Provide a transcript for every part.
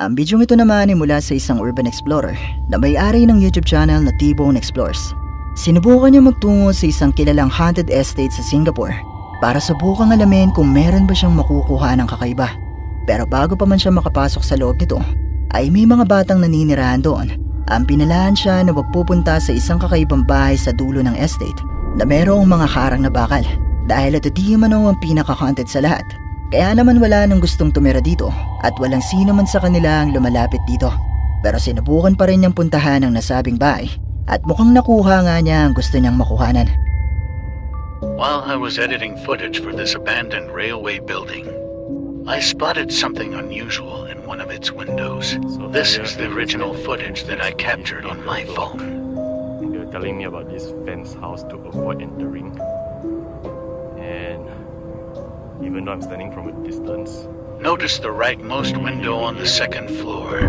Ang bidyong ito naman ay mula sa isang urban explorer na may-ari ng YouTube channel na T-Bone Explores. Sinubukan niya magtungo sa isang kilalang haunted estate sa Singapore para subukang alamin kung meron ba siyang makukuha ng kakaiba. Pero bago pa man siya makapasok sa loob nito, ay may mga batang naninirahan doon. Ang pinalaan siya na magpupunta sa isang kakaibang bahay sa dulo ng estate na merong mga harang na bakal dahil ito di umano ang pinaka-haunted sa lahat. Kaya naman wala nang gustong tumira dito at walang sino man sa kanila ang lumalapit dito. Pero sinubukan pa rin niyang puntahan ang nasabing bahay at mukhang nakuha nga niya ang gusto niyang makuhanan. While I was editing footage for this abandoned railway building, I spotted something unusual in one of its windows. So this is the original footage that I captured on my phone. They were telling me about this fence house to avoid entering. And even though I'm standing from a distance, notice the rightmost window on the second floor.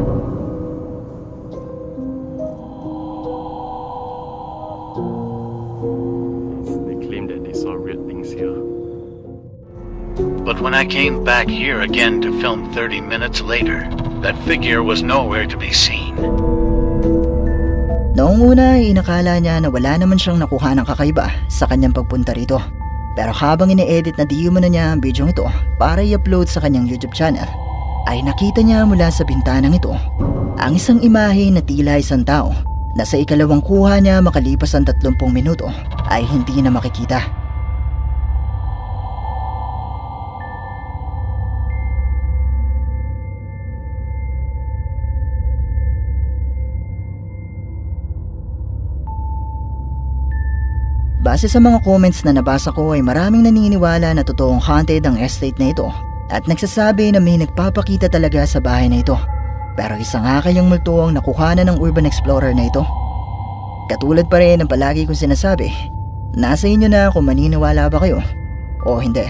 They claim that they saw weird things here. But when I came back here again to film 30 minutes later, that figure was nowhere to be seen. Noong una ay inakala niya na wala naman siyang nakuha ng kakaiba sa kanyang pagpunta rito. Pero habang ine-edit na di umano niya ang bidyong ito para i-upload sa kanyang YouTube channel, ay nakita niya mula sa bintanang ito ang isang imahe na tila isang tao na sa ikalawang kuha niya makalipas ang 30 minuto ay hindi na makikita. Base sa mga comments na nabasa ko ay maraming naniniwala na totoong haunted ang estate na ito at nagsasabi na may nagpapakita talaga sa bahay na ito. Pero isa nga kayang multo ang nakuhanan ng urban explorer na ito. Katulad pa rin ng palagi kong sinasabi, nasa inyo na kung maniniwala ba kayo o hindi.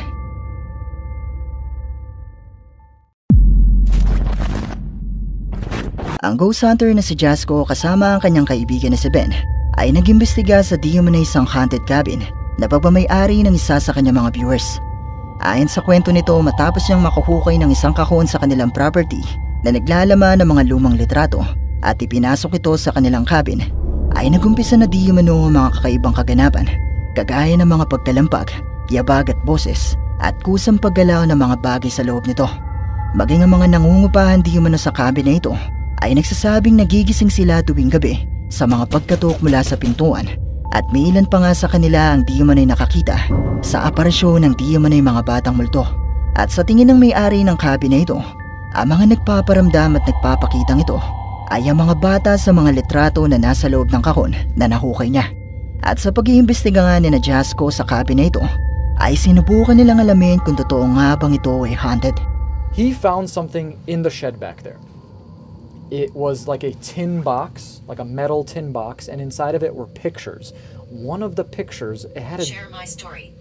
Ang ghost hunter na si Jasco kasama ang kanyang kaibigan na si Ben ay nag-imbestiga sa di umano isang haunted cabin na pagmamay-ari ng isa sa kanyang mga viewers. Ayon sa kwento nito, matapos niyang makuhukay ng isang kahon sa kanilang property na naglalaman ng mga lumang litrato at ipinasok ito sa kanilang cabin, ay nagumpisa na di umano ang mga kakaibang kaganapan, kagaya ng mga pagkalampag, yabag at boses at kusang paggalaw ng mga bagay sa loob nito. Maging ang mga nangungupahan di umano sa cabin na ito ay nagsasabing nagigising sila tuwing gabi sa mga pagkatok mula sa pintuan at may ilan pa nga sa kanila ang di umano'y nakakita sa aparisyon ng di umano'y mga batang multo. At sa tingin ng may-ari ng cabin na ito, ang mga nagpaparamdam at nagpapakitang ito ay ang mga bata sa mga litrato na nasa loob ng kahon na nahukay niya. At sa pag-iimbestiga nga ni na Jasco sa cabin na ito, ay sinubukan nilang alamin kung totoo nga bang ito ay haunted. He found something in the shed back there. It was like a tin box, like a metal tin box, and inside of it were pictures. One of the pictures, it had a... Share my story.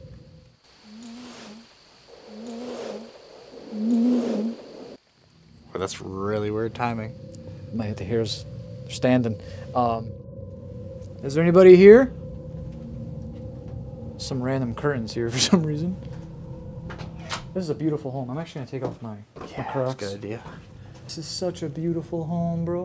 Well, that's really weird timing. My hairs are standing. Is there anybody here? Some random curtains here for some reason. This is a beautiful home. I'm actually gonna take off my Crocs. That's a good idea. This is such a beautiful home, bro.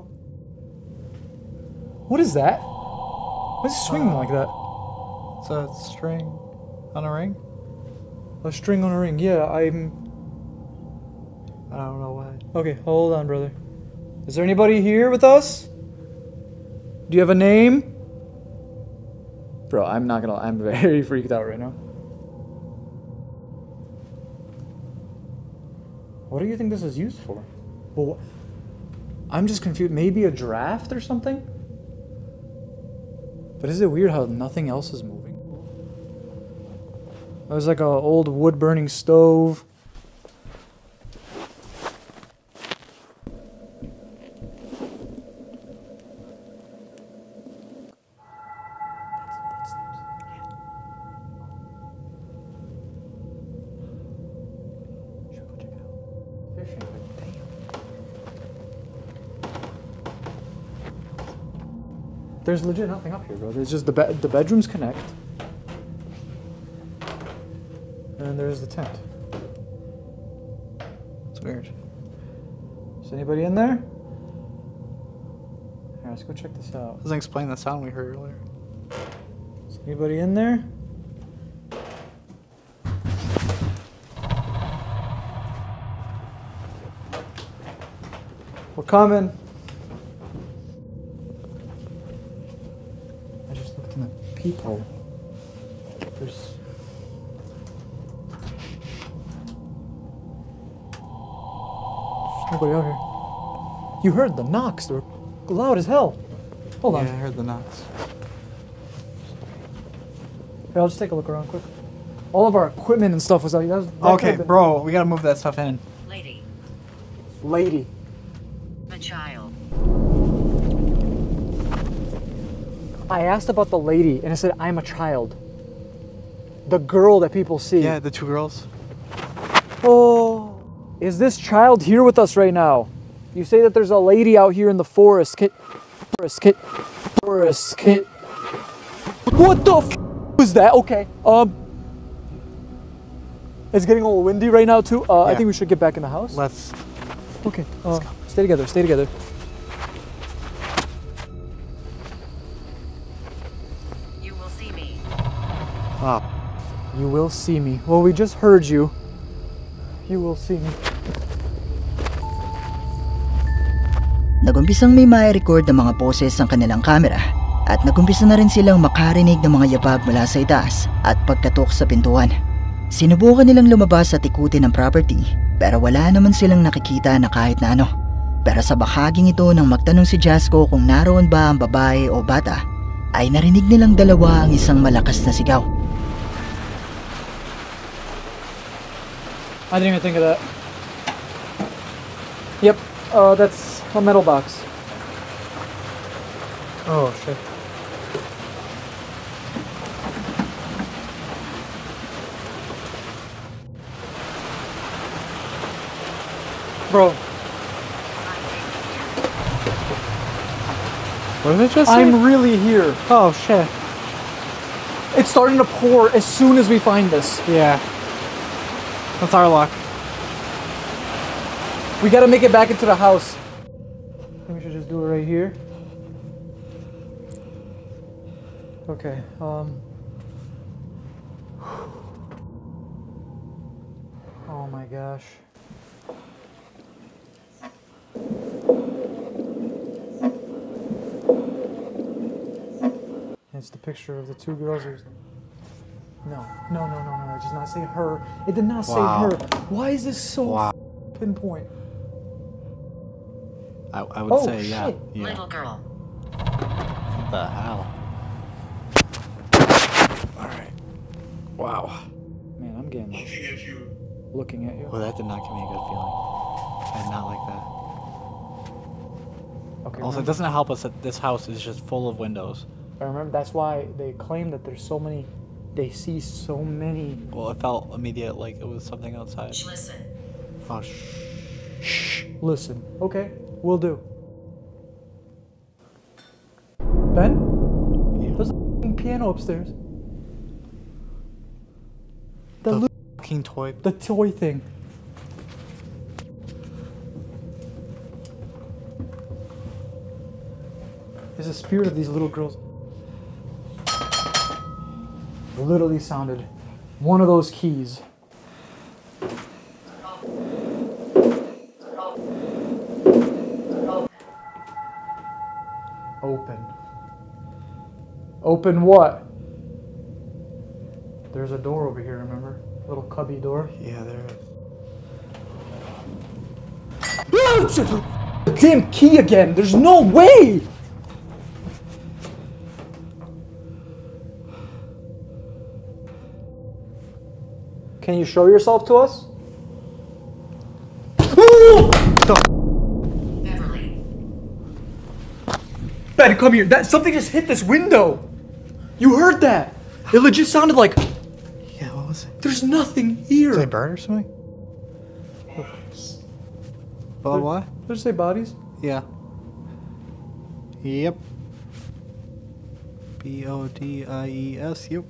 What is that? What's swinging like that? It's a string on a ring? A string on a ring. Yeah, I don't know why. Okay, hold on, brother. Is there anybody here with us? Do you have a name? Bro, I'm very freaked out right now. What do you think this is used for? Well, I'm just confused. Maybe a draft or something? But is it weird how nothing else is moving? There's like an old wood-burning stove. There's legit nothing up here, bro. There's just the bedrooms connect. And there's the tent. It's weird. Is anybody in there? Alright, let's go check this out. Doesn't explain the sound we heard earlier. Is anybody in there? We're coming. I just looked in the peephole. There's... nobody out here. You heard the knocks. They were loud as hell. Hold on. Yeah, I heard the knocks. Here, I'll just take a look around quick. All of our equipment and stuff was out. That Okay, bro, we gotta move that stuff in. Lady. A child. I asked about the lady, and it said, I'm a child. The girl that people see. Yeah, the two girls. Oh, is this child here with us right now? You say that there's a lady out here in the forest. Forest. What the f was that? Okay. It's getting a little windy right now too. I Yeah. think we should get back in the house. Let's. Okay. Stay together. Stay together. You will see me. Oh. You will see me. Well, we just heard you. You will see me. Nagumpisang may mai-record ng mga boses ang kanilang camera at nagumpisa na rin silang makarinig ng mga yabag mula sa itaas at pagkatok sa pintuan. Sinubukan nilang lumabas at ikutin ang property pero wala naman silang nakikita na kahit na ano. Pero sa bahaging ito nang magtanong si Jasco kung naroon ba ang babae o bata, ay narinig nilang dalawa ang isang malakas na sigaw. I didn't even think of that. Yep, that's a metal box. Oh, shit. Bro, What did it just say? I'm really here. Oh, shit. It's starting to pour as soon as we find this. Yeah. That's our luck. We gotta make it back into the house. I think we should just do it right here. Okay, oh my gosh. It's the picture of the two girls. No, it does not say her. It did not say Wow. her. Why is this so Wow. pinpoint? I would Oh, say, yeah. shit. Yeah. Little girl. What the hell? Alright. Wow. Man, I'm getting looking at you. Well, that did not give me a good feeling. I did not like that. Okay. Also, it doesn't help us that this house is just full of windows. I remember that's why they claim that there's so many. They see so many. Well, it felt immediate like it was something outside. Listen. Oh, Shh. Listen. Okay, we'll do. Ben, there's a f***ing piano upstairs. The fucking toy. The toy thing. There's a spirit of these little girls. Literally sounded one of those keys. Open. Open what? There's a door over here, remember? Little cubby door. Yeah, there is. Damn key again! There's no way! Can you show yourself to us? Beverly. Ben, come here. Something just hit this window. You heard that? It legit sounded like Yeah, what was it? there's nothing here. Did I burn or something? Well, what? Did it say bodies? Yeah. Yep. BODIES, yep.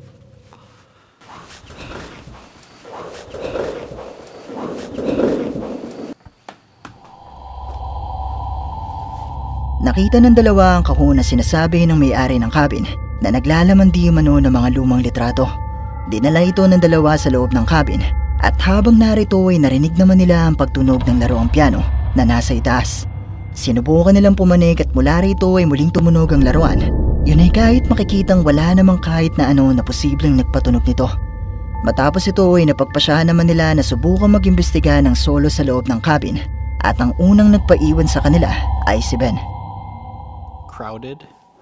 Nakita ng dalawa ang kahon na sinasabi ng may-ari ng cabin na naglalaman di umano ng mga lumang litrato. Dinala ito ng dalawa sa loob ng cabin at habang narito ay narinig naman nila ang pagtunog ng laruang piano na nasa itaas. Sinubukan nilang pumanig at mula rito ay muling tumunog ang laruan. Yun ay kahit makikitang wala namang kahit na ano na posibleng nagpatunog nito. Matapos ito ay napagpasyahan naman nila na subukan mag-imbestiga ng solo sa loob ng cabin at ang unang nagpaiwan sa kanila ay si Ben. Crowded?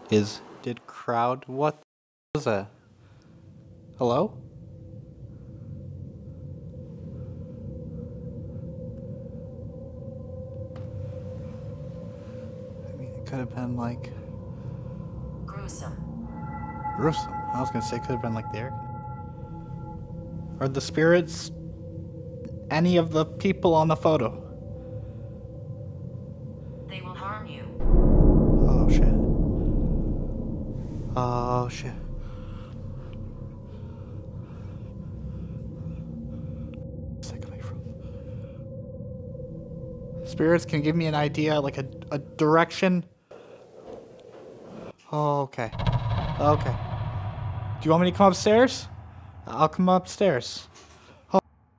What was that? Hello? I mean, it could have been like... Gruesome. gruesome. I was gonna say it could have been like there. Are the spirits any of the people on the photo? They will harm you. Oh shit. Oh shit. Spirits can give me an idea, like a direction. Oh, okay. Okay. Do you want me to come upstairs? I'll come upstairs. Oh.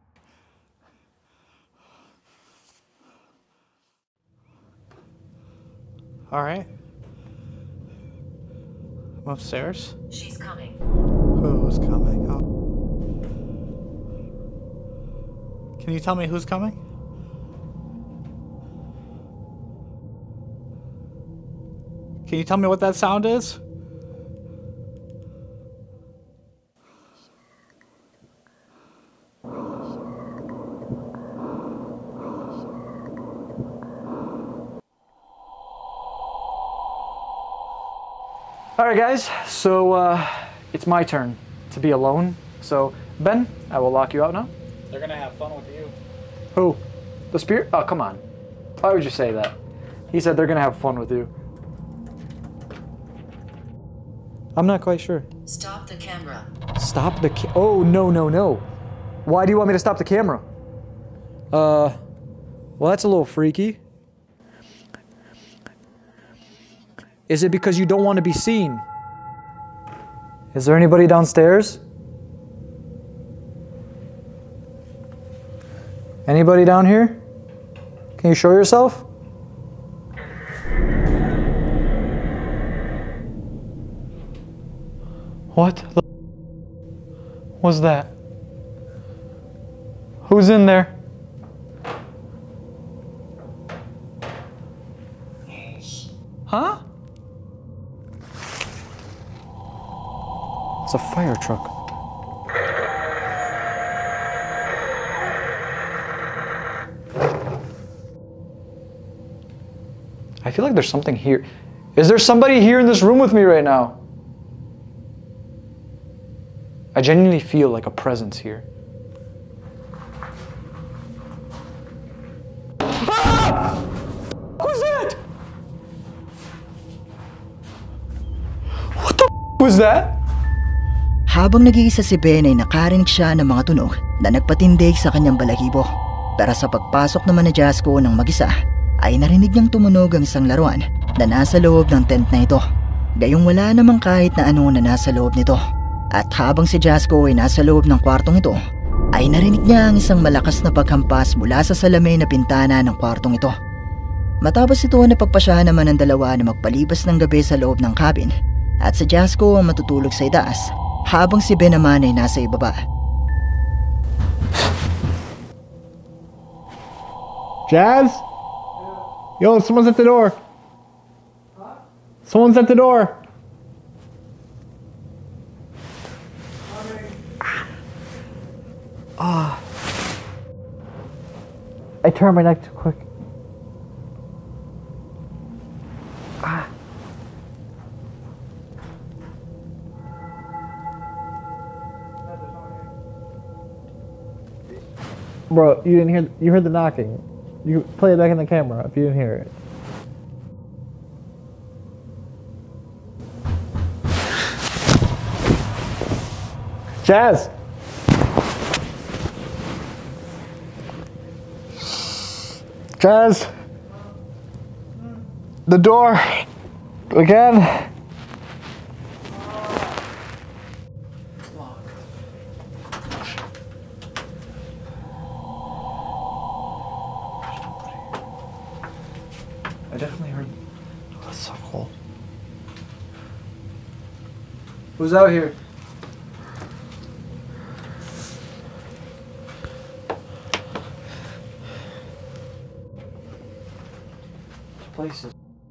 Alright. I'm upstairs. She's coming. Who's coming? Oh. Can you tell me who's coming? Can you tell me what that sound is? Alright guys, so it's my turn to be alone. So Ben, I will lock you out now. They're gonna have fun with you. Who? The spirit? Oh, come on. Why would you say that? He said they're gonna have fun with you. I'm not quite sure. Stop the camera. Stop the oh, no. Why do you want me to stop the camera? Well, that's a little freaky. Is it because you don't want to be seen? Is there anybody downstairs? Anybody down here? Can you show yourself? What the was that? Who's in there? Huh? It's a fire truck. I feel like there's something here. Is there somebody here in this room with me right now? I genuinely feel like a presence here. Ah! What was that? What the was that? Habang nag-iisa si Ben ay nakarinig siya ng mga tunog na nagpatindig sa kanyang balahibo. Pero sa pagpasok naman ni Jasco ng mag-isa, ay narinig niyang tumunog ang isang laruan na nasa loob ng tent na ito. Gayong wala namang kahit na ano na nasa loob nito. At habang si Jasco ay nasa loob ng kwartong ito, ay narinig niya ang isang malakas na paghampas mula sa salamin na bintana ng kwartong ito. Matapos ito, napagpasyahan naman ng dalawa na magpalibas ng gabi sa loob ng cabin at si Jasco ang matutulog sa itaas habang si Ben naman ay nasa ibaba. Jazz? Yo, someone's at the door. Someone's at the door. I turned my neck too quick. Bro, you didn't hear. You heard the knocking. You can play it back in the camera if you didn't hear it. Jazz. Jazz. The door! Again! I definitely heard. Oh, that's so cool. Who's out here? Places.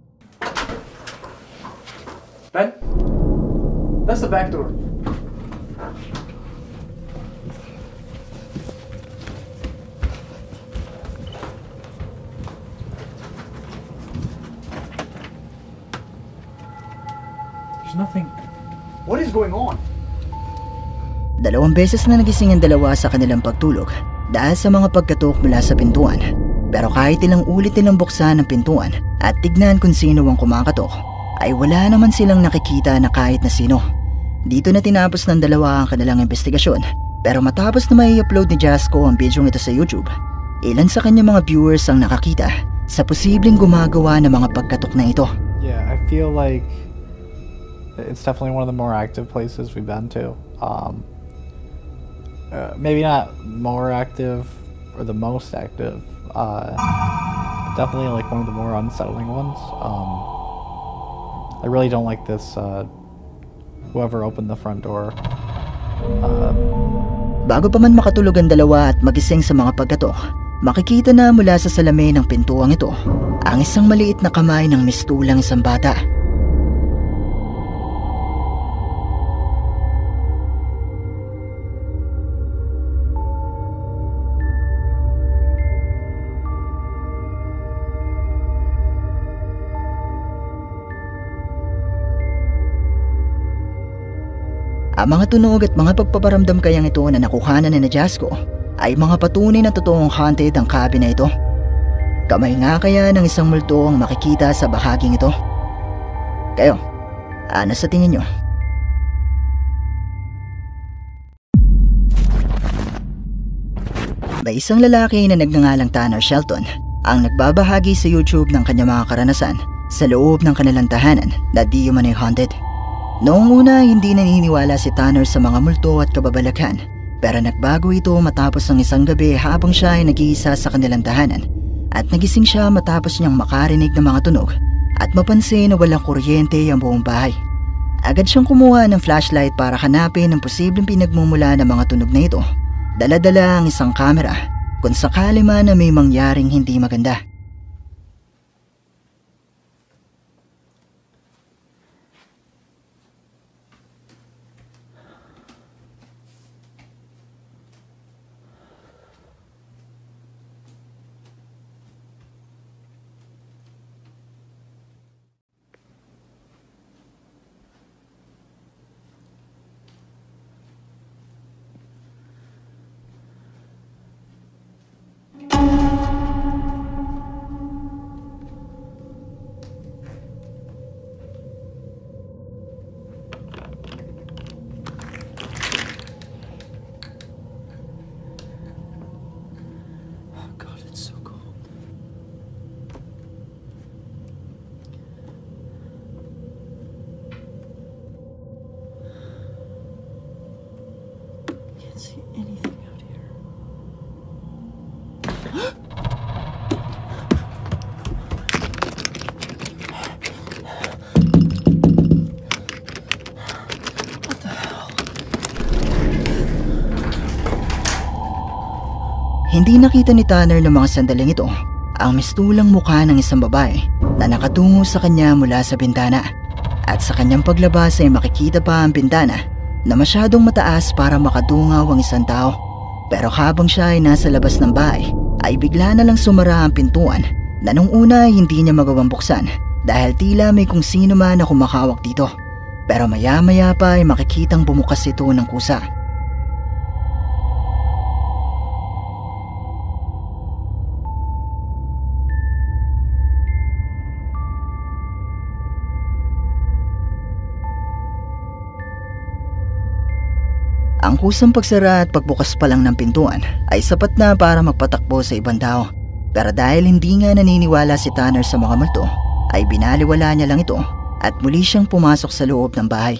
Ben? That's the back door. There's nothing. What is going on? Dalawang beses na nagising ang dalawa sa kanilang pagtulog dahil sa mga pagkatok mula sa pintuan. Pero kahit ilang ulit nilang buksan ang pintuan at tignan kung sino ang kumakatok, ay wala naman silang nakikita na kahit na sino. Dito na tinapos ng dalawa ang kanilang investigasyon, pero matapos na may upload ni Jasco ang video ito sa YouTube, ilan sa kanyang mga viewers ang nakakita sa posibleng gumagawa ng mga pagkatok na ito. Yeah, I feel like it's definitely one of the more active places we've been to. Maybe not more active or the most active. Definitely like one of the more unsettling ones. I really don't like this. Whoever opened the front door. Bago pa man makatulog ang dalawa at magising sa mga pagkatok, makikita na mula sa salamin ng pintuang ito ang isang maliit na kamay ng mistulang isang bata. Ang mga tunog at mga pagpaparamdam kayang ito na nakuhanan ni Jasco ay mga patunay na totoong haunted ang cabin na ito. Kamay nga kaya ng isang multo ang makikita sa bahaging ito? Kayo, ano sa tingin nyo? May isang lalaki na nagngangalang Tanner Shelton ang nagbabahagi sa YouTube ng kanyang mga karanasan sa loob ng kanilang tahanan na di umano'y haunted. Noong una, hindi naniniwala si Tanner sa mga multo at kababalaghan, pero nagbago ito matapos ang isang gabi habang siya ay nag-iisa sa kanilang tahanan at nagising siya matapos niyang makarinig ng mga tunog at mapansin na walang kuryente ang buong bahay. Agad siyang kumuha ng flashlight para hanapin ang posibleng pinagmumula ng mga tunog na ito. Dala-dala ang isang kamera kung sakali man na may mangyaring hindi maganda. Hindi nakita ni Tanner ng mga sandaling ito ang mistulang mukha ng isang babae na nakatungo sa kanya mula sa bintana. At sa kanyang paglabas ay makikita pa ang bintana na masyadong mataas para makadungaw ang isang tao. Pero habang siya ay nasa labas ng bahay ay bigla na lang sumara ang pintuan na nung una hindi niya magawang buksan dahil tila may kung sino man na kumakawak dito. Pero maya-maya pa ay makikitang bumukas ito ng kusa. Ang kusang pagsara at pagbukas pa lang ng pintuan ay sapat na para magpatakbo sa ibang tao. Pero dahil hindi nga naniniwala si Tanner sa mga multo, ay binaliwala niya lang ito at muli siyang pumasok sa loob ng bahay.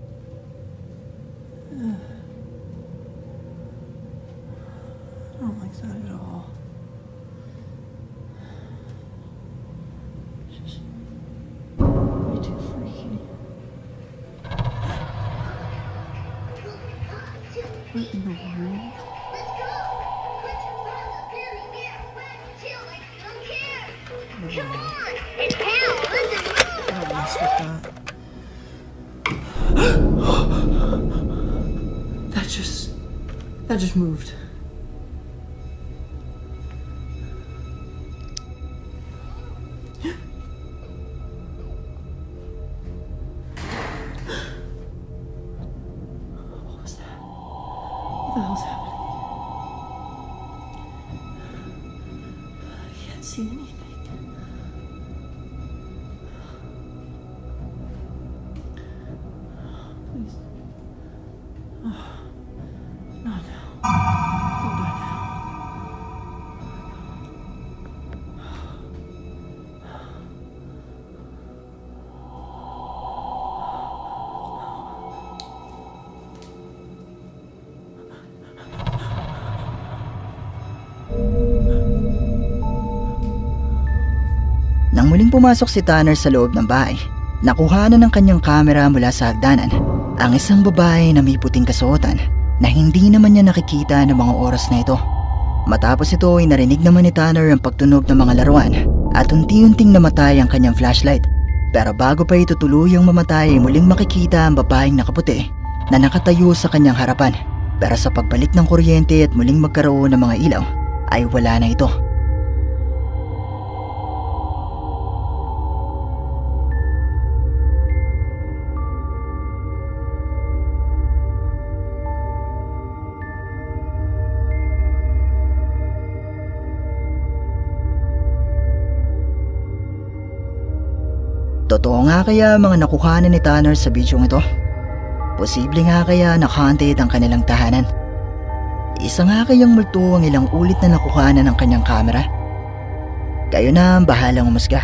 I don't like that at all. It's just way too freaky. What in the world? Don't mess with that. That just moved. What was that? What the hell's happening? I can't see anything. Please. Oh. Not now. Don't die now. Nang muling pumasok si Tanner sa loob ng bahay, nakuhanan ng kanyang kamera mula sa hagdanan ang isang babae na may puting kasuotan na hindi naman niya nakikita ng mga oras na ito. Matapos ito ay narinig naman ni Tanner ang pagtunog ng mga laruan at unti-unting namatay ang kanyang flashlight. Pero bago pa ito tuluyang mamatay ay muling makikita ang babaeng nakaputi na nakatayo sa kanyang harapan. Pero sa pagbalik ng kuryente at muling magkaroon ng mga ilaw ay wala na ito. Totoo nga kaya mga nakuhanan ni Tanner sa bidyong ito? Posible nga kaya naka-haunted ang kanilang tahanan? Isa nga kayang multo ang ilang ulit na nakuhanan ng kanyang kamera? Kayo na ang bahalang umusga.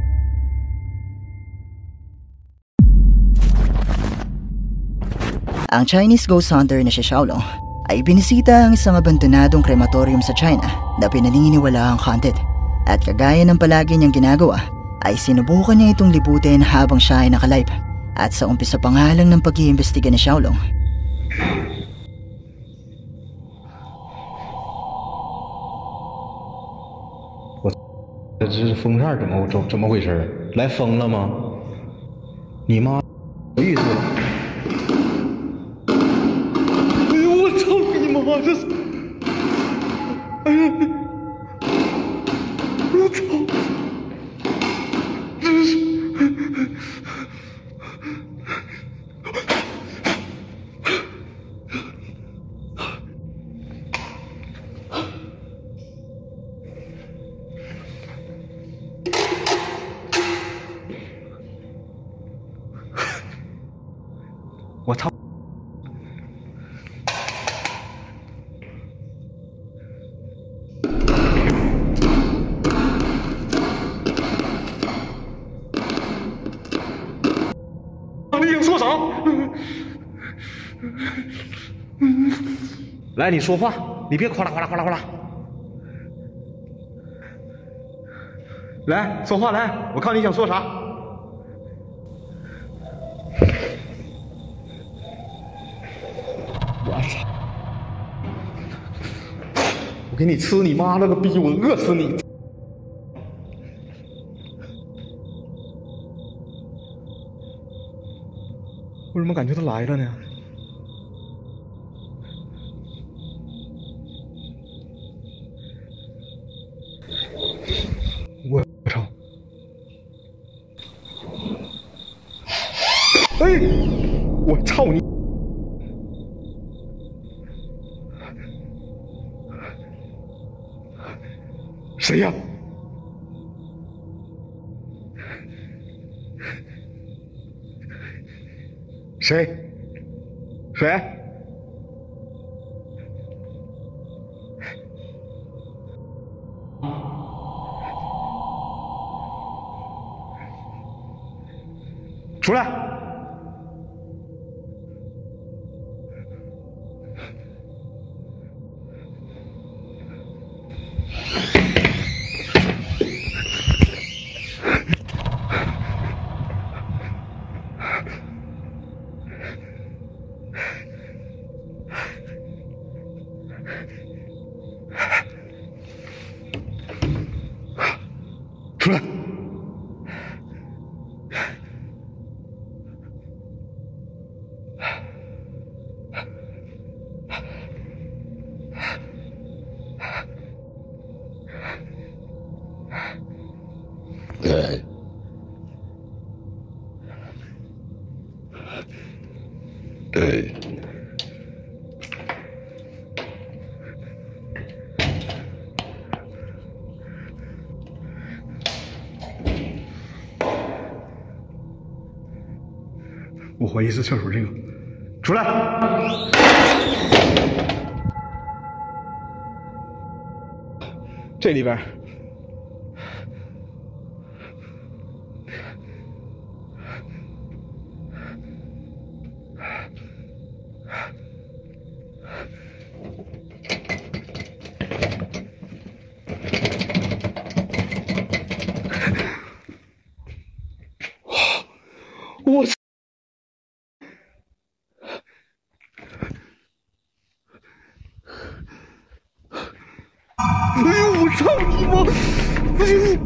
Ang Chinese ghost hunter na si Xiaolong ay binisita ang isang abandonadong krematorium sa China na pinaniniwala ang haunted. At kagaya ng palagi niyang ginagawa, ay sinubukan niya itong libutin habang siya ay nakalive. At sa umpisa pa nga lang ng pag-iimbestiga ni Xiaolong, 这是风扇怎么回事？来风了吗？你妈有意思了！哎呦我操你妈！这是，哎呀，我操！这是。我操！你想说啥？来，你说话，你别哗啦哗啦哗啦哗啦。来，说话来，我看你想说啥。我操！我给你吃你妈了个逼！我饿死你！为什么感觉他来了呢？我操！哎！我操你！谁呀？谁？谁？ 出来！出来！对。我怀疑是厕所这个，出来！这里边。我操！哎呦，我操你妈！不行！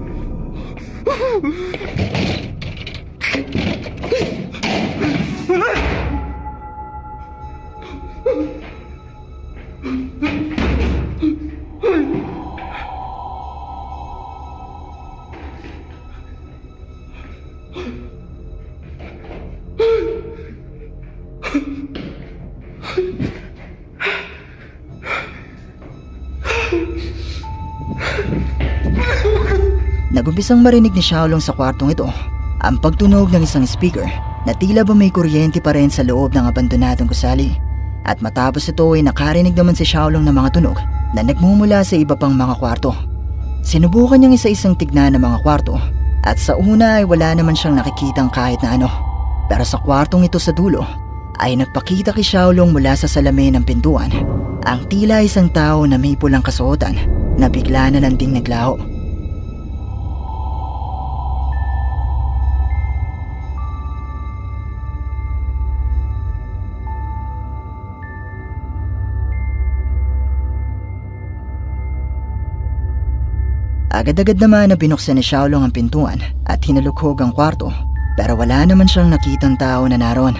Nagumpisang marinig ni Xiaolong sa kwartong ito ang pagtunog ng isang speaker na tila ba may kuryente pa rin sa loob ng abandonadong gusali. At matapos ito ay nakarinig naman si Xiaolong ng mga tunog na nagmumula sa iba pang mga kwarto. Sinubukan niyang isa-isang tignan ng mga kwarto at sa una ay wala naman siyang nakikitang kahit na ano. Pero sa kwartong ito sa dulo ay nagpakita kay Xiaolong mula sa salamin ng pintuan ang tila isang tao na may pulang kasuotan na bigla na lang ding naglaho. Agad-agad naman na binuksan ni Xiaolong ang pintuan at hinalughog ang kwarto pero wala naman siyang nakitang tao na naroon.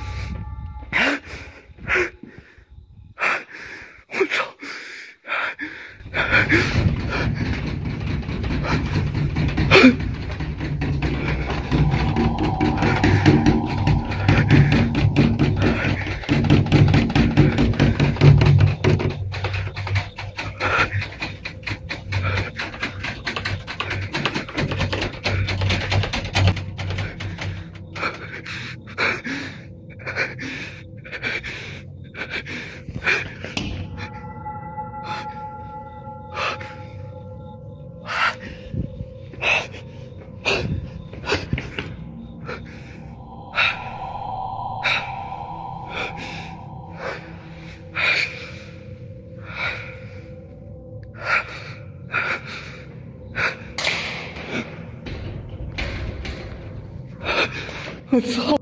我操！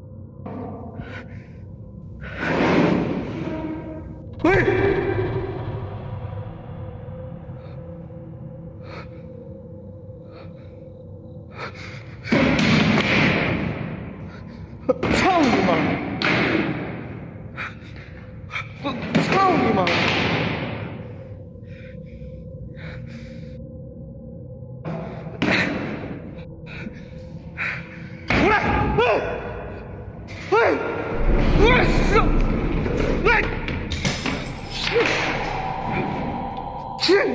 喂！操你妈！我操你妈！出来！我操！来！去！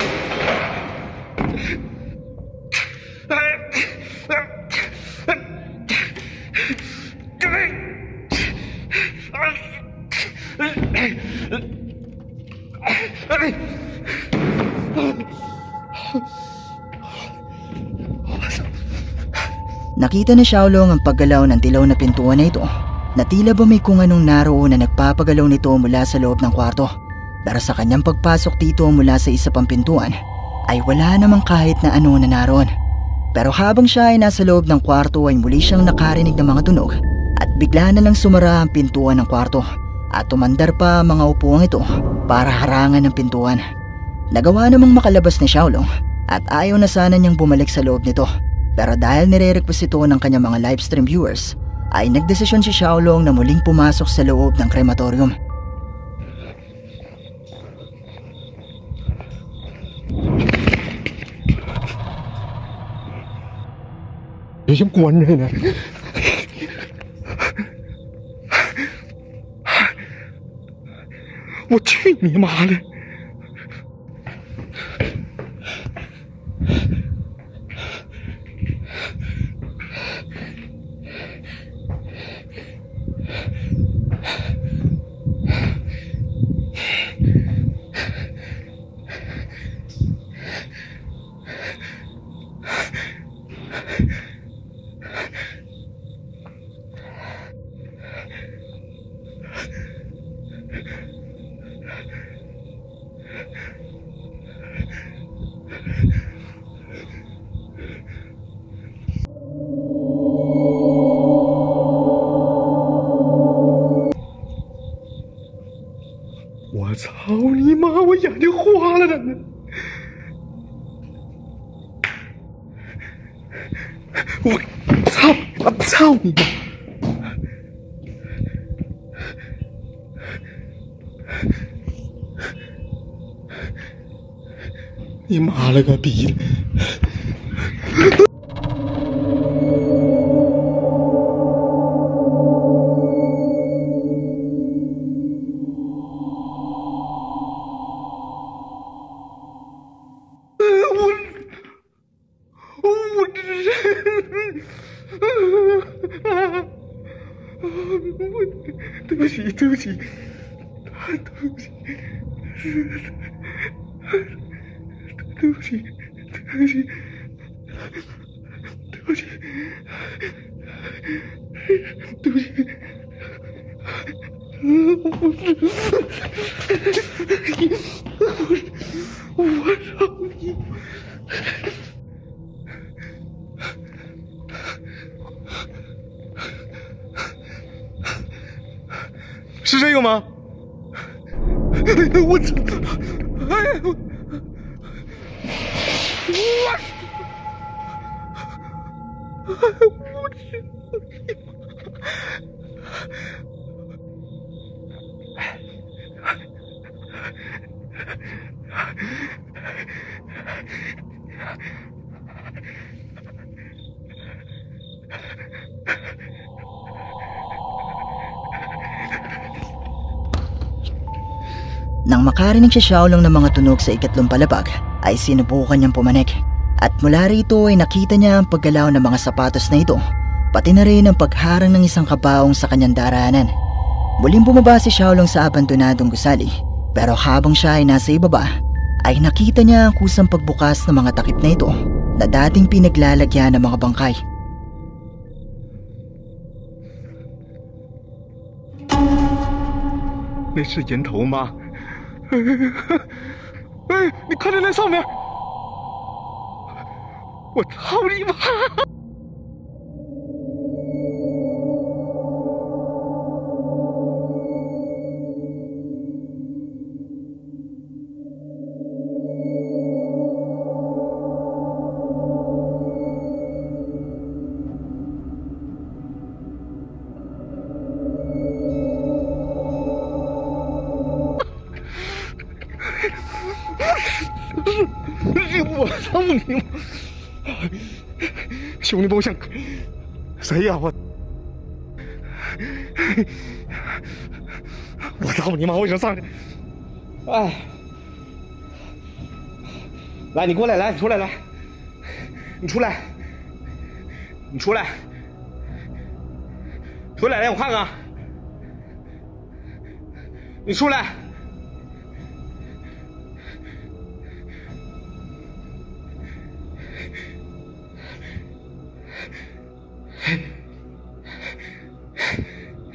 Nakita ni Xiaolong ang paggalaw ng dilaw na pintuan na ito na tila ba may kung anong naroon na nagpapagalaw nito mula sa loob ng kwarto. Pero sa kanyang pagpasok dito mula sa isa pang pintuan ay wala namang kahit na ano na naroon. Pero habang siya ay nasa loob ng kwarto ay muli siyang nakarinig ng mga tunog at bigla na lang sumara ang pintuan ng kwarto at tumandar pa ang mga upuang ito para harangan ng pintuan. Nagawa namang makalabas ni Xiaolong at ayaw na sana niyang bumalik sa loob nito. Pero dahil nire-request ito ng kanyang mga livestream viewers, ay nagdesisyon si Xiaolong na muling pumasok sa loob ng crematorium. 别像关着呢。我去你妈的！我操你妈！我眼睛花了呢！我操！我操你妈！你妈了个逼的！ 对不起，对不起，对不起，对不起，对不起，对不起，对不起，我操你！ 是这个吗？我操！哎呀！我去！ Nang makarinig si Xiaolong ng mga tunog sa ikatlong palapag, ay sinubukan niyang pumanik. At mula rito ay nakita niya ang paggalaw ng mga sapatos na ito, pati na rin ang pagharang ng isang kabaong sa kanyang daraanan. Muling bumaba si Xiaolong sa abandonadong gusali, pero habang siya ay nasa ibaba, ay nakita niya ang kusang pagbukas ng mga takip na ito na dating pinaglalagyan ng mga bangkay. 那是人头吗？哎，你看着那上面！我操你妈！我操你妈！兄弟们，我想谁呀？我操你妈！我想上去！哎，来，你过来，来，你出来，来，你出来，你出来，出来，来，我看看，你出来。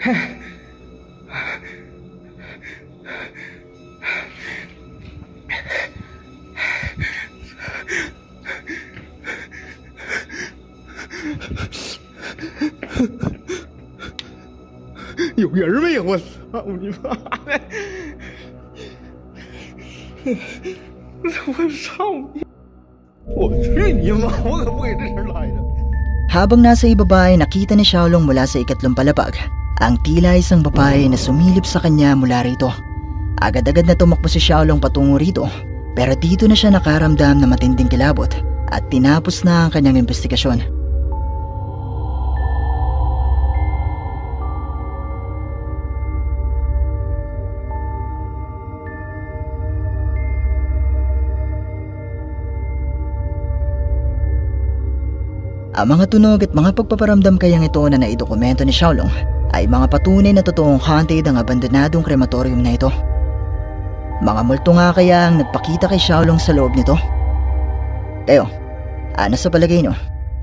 有人没有？我操你妈的！我操你！我去你妈！我可不给这事来的。 Habang nasa ibaba ay nakita ni Xiaolong mula sa ikatlong palapag ang tila isang babae na sumilip sa kanya mula rito. Agad-agad na tumakbo si Xiaolong patungo rito, pero dito na siya nakaramdam na matinding kilabot at tinapos na ang kanyang investigasyon. Ang mga tunog at mga pagpaparamdam kayang ito na naidokumento ni Xiaolong ay mga patunay na totoong haunted ang abandonadong krematorium na ito. Mga multo nga kaya ang nagpakita kay Xiaolong sa loob nito? Kayo, ano sa palagay nyo?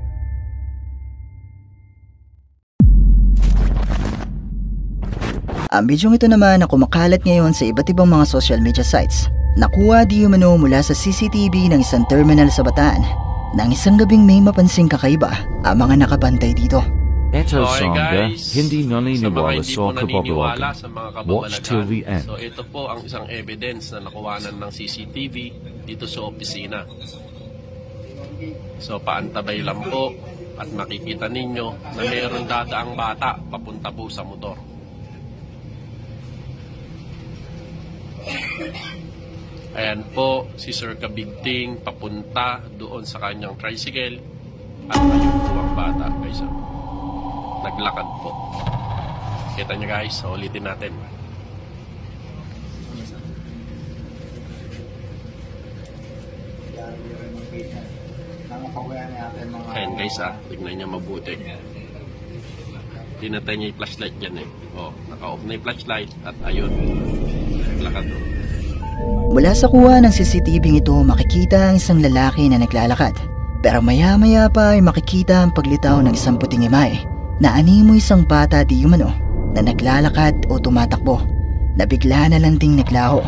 Ang bidyong ito naman na kumakalat ngayon sa iba't ibang mga social media sites, nakuha di umano mula sa CCTV ng isang terminal sa Bataan. Nang isang gabing may mapansing kakaiba ang mga nakabantay dito. Eto Okay, Sangha, guys. hindi Sa mga naniniwala hindi sa po naniniwala kababalaghan. sa mga Watch till the kababalagan. end. So ito po ang isang evidence na nakuhanan ng CCTV dito sa opisina. So paantabay lang po at makikita ninyo na mayroon dadaang bata papunta po sa motor. Ayan po si Sir Kabigting papunta doon sa kanyang tricycle at ayun po ang bata guys. Naglakad po. Kita nyo guys, so ulitin natin. Ayan guys tignan niya mabuti. Pinatay niya yung flashlight dyan eh. O, naka-off na yung flashlight at ayun, naglakad po. Mula sa kuha ng CCTV ito makikita ang isang lalaki na naglalakad. Pero maya-maya pa ay makikita ang paglitaw ng isang puting imahe na animo isang bata di umano na naglalakad o tumatakbo na bigla na lang ding naglaho.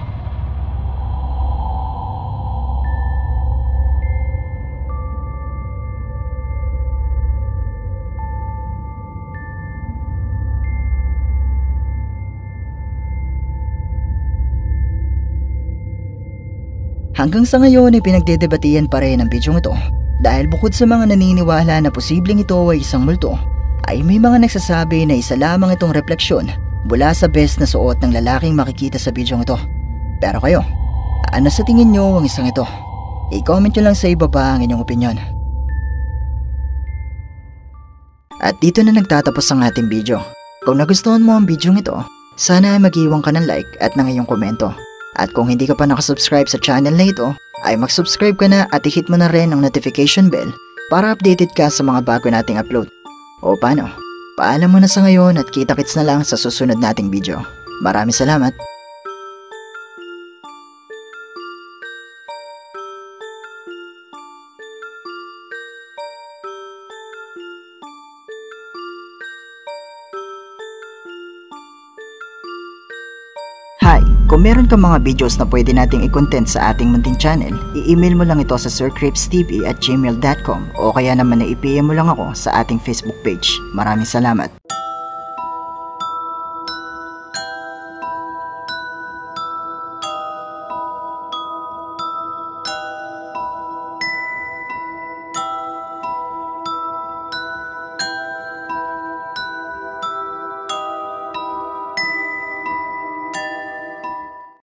Hanggang sa ngayon ay pinagdedebatihan pa rin ang bidyong ito dahil bukod sa mga naniniwala na posibleng ito ay isang multo, ay may mga nagsasabi na isa lamang itong refleksyon mula sa best na suot ng lalaking makikita sa bidyong ito. Pero kayo, ano sa tingin nyo ang isang ito? I-comment nyo lang sa ibaba ang inyong opinyon. At dito na nagtatapos ang ating video. Kung nagustuhan mo ang bidyong ito, sana ay mag-iwan ka ng like at ng iyong komento. At kung hindi ka pa nakasubscribe sa channel na ito, ay mag-subscribe ka na at i-hit mo na rin ang notification bell para updated ka sa mga bago nating upload. O paano? Paalam mo na sa ngayon at kita-kits na lang sa susunod nating video. Maraming salamat! Hi! Kung meron kang mga videos na pwede nating i-content sa ating munting channel, i-email mo lang ito sa sircripstv@gmail.com o kaya naman na i-PM mo lang ako sa ating Facebook page. Maraming salamat!